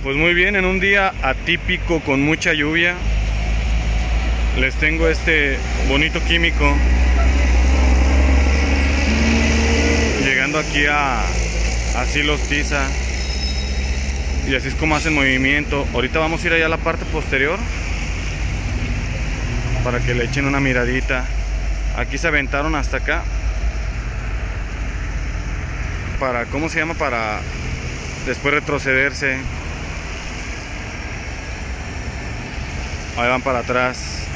Pues muy bien, en un día atípico con mucha lluvia, les tengo este bonito químico llegando aquí a Silos Tiza, y así es como hacen movimiento. Ahorita vamos a ir allá a la parte posterior para que le echen una miradita. Aquí se aventaron hasta acá para, ¿cómo se llama? Para después retrocederse. Ahí van para atrás.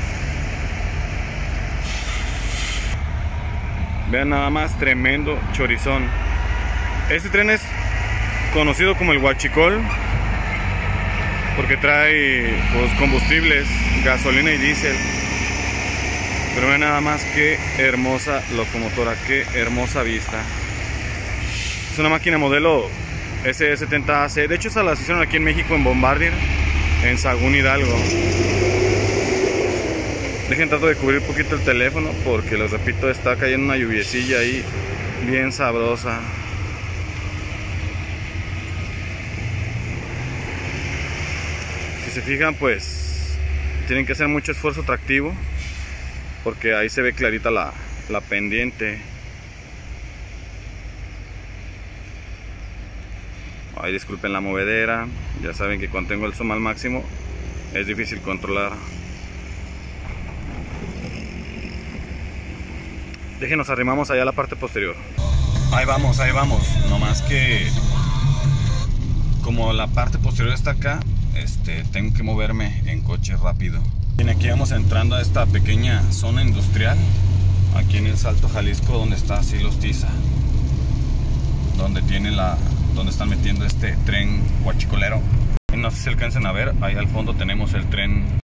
Vean nada más, tremendo chorizón. Este tren es conocido como el Huachicol porque trae pues combustibles, gasolina y diésel. Pero vean nada más qué hermosa locomotora, qué hermosa vista. Es una máquina modelo SE70AC. De hecho, esa la hicieron aquí en México, en Bombardier, en Sagún, Hidalgo. Dejen, trato de cubrir un poquito el teléfono porque les repito, está cayendo una lluviecilla ahí bien sabrosa. Si se fijan, pues tienen que hacer mucho esfuerzo tractivo porque ahí se ve clarita la pendiente. Ay, disculpen la movedera, ya saben que cuando tengo el zoom al máximo es difícil controlar. Déjenos, arrimamos allá a la parte posterior. Ahí vamos, nomás que como la parte posterior está acá, tengo que moverme en coche rápido. Bien, aquí vamos entrando a esta pequeña zona industrial, aquí en el Salto Jalisco, donde está Silos Tiza, donde están metiendo este tren huachicolero. No sé si alcancen a ver, ahí al fondo tenemos el tren